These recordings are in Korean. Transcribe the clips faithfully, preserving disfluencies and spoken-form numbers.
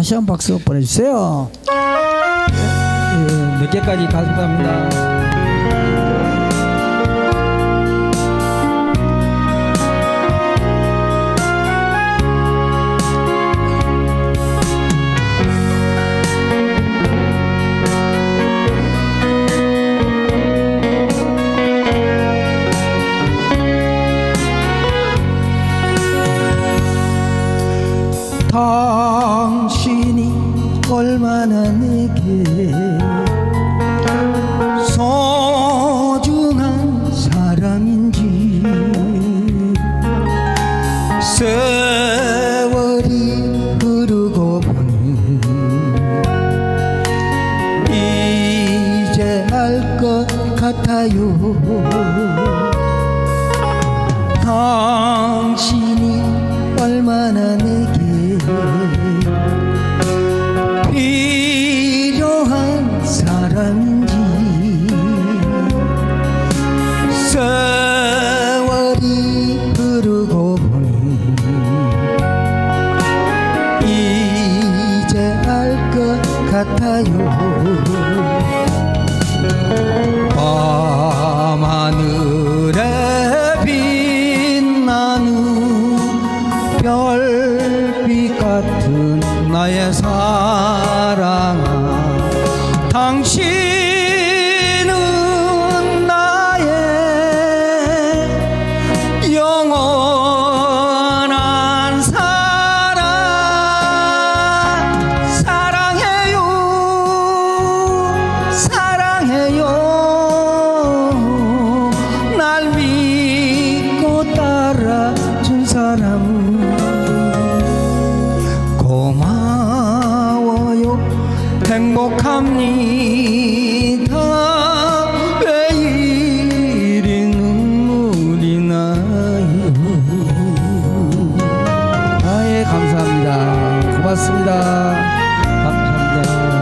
다시 한 박수 보내주세요. 몇 개까지 감사합니다. 당신이 얼마나 내게 소중한 사람인지 세월이 흐르고 보니 이제 알 것 같아요. 당신이 얼마나 내게 필요한 사람인지 세월이 흐르고 보니 이제 알 것 같아요. 밤하늘에 빛나는 별빛 같은 나의 사랑아, 당신은 나의 영원한 사랑. 사랑해요, 사랑해요. 날 믿고 따라준 사람 고마워요. 행복합니다. 왜 이리 눈물이 나요. 아예 감사합니다. 고맙습니다. 감사합니다.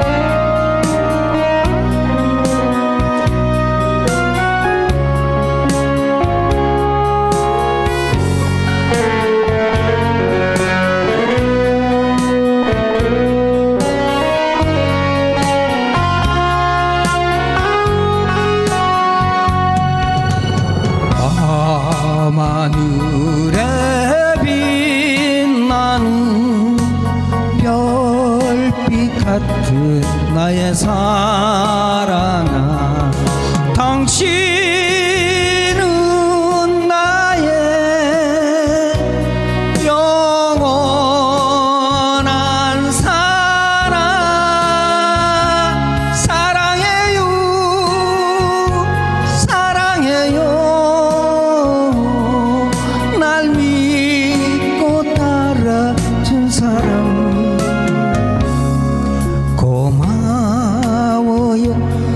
밤하늘에 빛나는 별빛 같은 나의 사랑아, 당신은 나의 영원한 사랑. 사랑해요, 사랑해요. 날 믿고 따라준 사람 고마워요.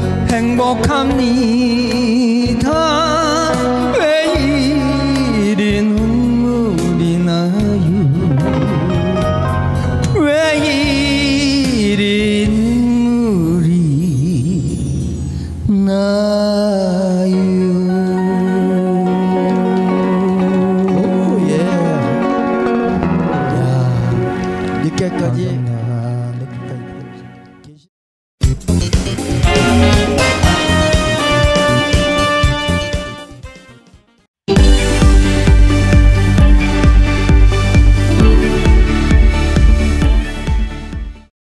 행복합니다. 왜 이리 눈물이 나요. 왜 이리 눈물이 나요. 오, 예. 야, 늦게까지